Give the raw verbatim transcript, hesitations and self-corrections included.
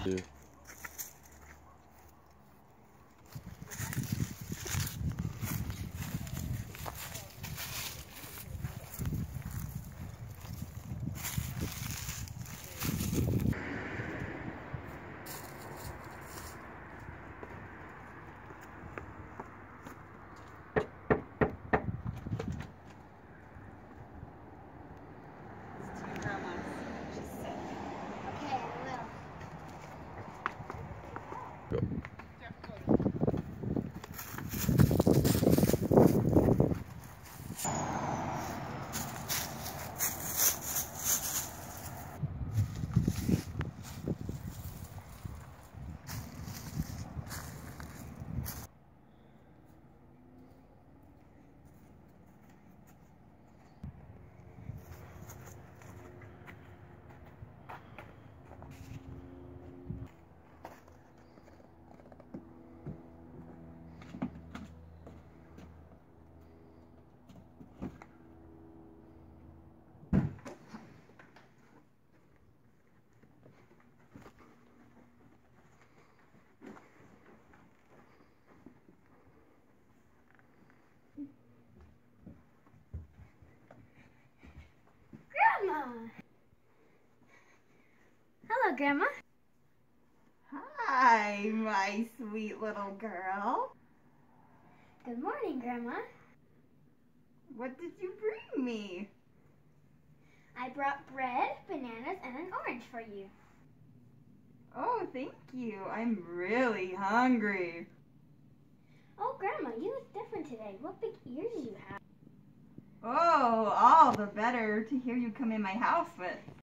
Yeah. Grandma! Hello, Grandma. Hi, my sweet little girl. Good morning, Grandma. What did you bring me? I brought bread, bananas, and an orange for you. Oh, thank you. I'm really hungry. Oh, Grandma, you look different today. What big ears you have. Oh, all the better to hear you come in my house with